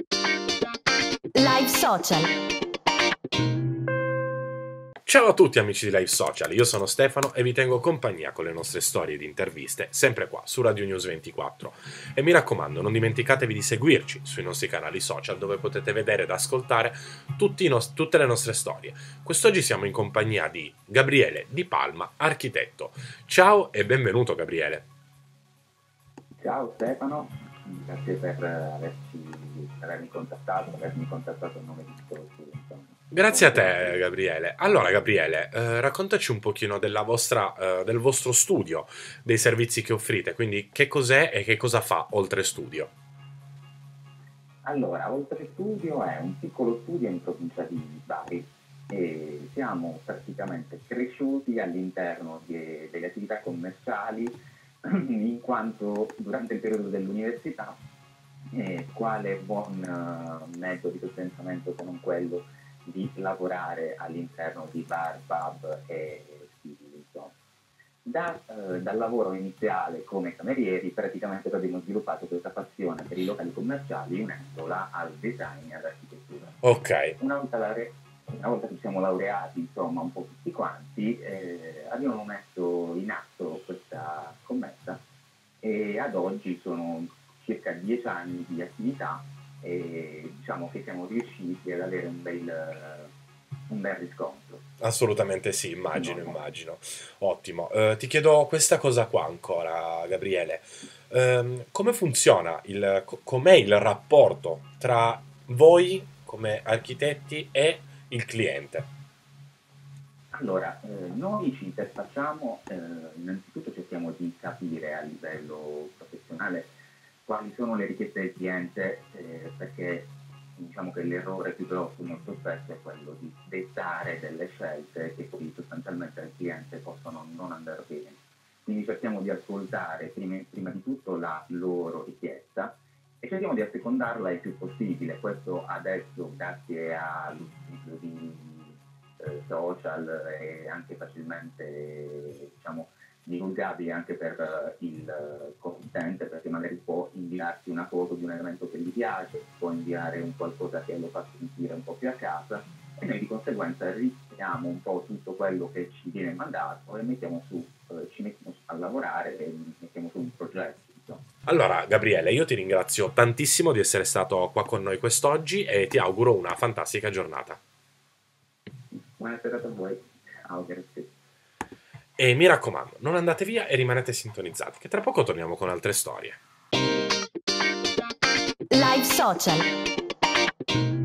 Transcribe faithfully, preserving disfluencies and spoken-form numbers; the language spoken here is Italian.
Live Social. Ciao a tutti amici di Live Social, io sono Stefano e vi tengo compagnia con le nostre storie di interviste, sempre qua su Radio News ventiquattro. E mi raccomando, non dimenticatevi di seguirci sui nostri canali social dove potete vedere ed ascoltare tutti i nos- tutte le nostre storie. Quest'oggi siamo in compagnia di Gabriele Di Palma, architetto. Ciao e benvenuto Gabriele. Ciao Stefano, grazie per averci, per avermi contattato, per avermi contattato in nome di tutti. Grazie a te Gabriele. Allora Gabriele, eh, raccontaci un pochino della vostra, eh, del vostro studio, dei servizi che offrite, quindi che cos'è e che cosa fa Oltre Studio. Allora, Oltre Studio è un piccolo studio in provincia di Bari e siamo praticamente cresciuti all'interno di- delle attività commerciali in quanto durante il periodo dell'università eh, quale buon eh, metodo di sostentamento se non quello di lavorare all'interno di bar, pub e stili, insomma. Da, eh, dal lavoro iniziale come camerieri praticamente abbiamo sviluppato questa passione per i locali commerciali unendola al design e all'architettura. Ok. Una volta, laure- una volta che ci siamo laureati, insomma, un po' tutti quanti, eh, abbiamo messo in atto questa scommessa e ad oggi sono circa dieci anni di attività e diciamo che siamo riusciti ad avere un bel, un bel riscontro. Assolutamente sì, immagino, No, no. immagino. Ottimo. Eh, ti chiedo questa cosa qua ancora, Gabriele. Ehm, come funziona il, co- com'è il rapporto tra voi come architetti e il cliente? Allora, eh, noi ci interfacciamo, eh, innanzitutto cerchiamo di capire a livello professionale quali sono le richieste del cliente, eh, perché diciamo che l'errore più grosso molto spesso è quello di dettare delle scelte che poi sostanzialmente al cliente possono non andare bene. Quindi cerchiamo di ascoltare prima, prima di tutto la loro richiesta e cerchiamo di assecondarla il più possibile. Questo adesso grazie all'utilizzo di eh, social e anche facilmente diciamo, divulgabili anche per eh, il eh, committente, perché magari può inviarti una foto di un elemento che gli piace, può inviare un qualcosa che lo fa sentire un po' più a casa e noi di conseguenza richiamiamo un po' tutto quello che ci viene mandato e mettiamo su, eh, ci mettiamo a lavorare e mettiamo su un progetto. Insomma. Allora, Gabriele, io ti ringrazio tantissimo di essere stato qua con noi quest'oggi e ti auguro una fantastica giornata. Buona serata a voi, ciao, grazie. E mi raccomando, non andate via e rimanete sintonizzati, che tra poco torniamo con altre storie. Live Social.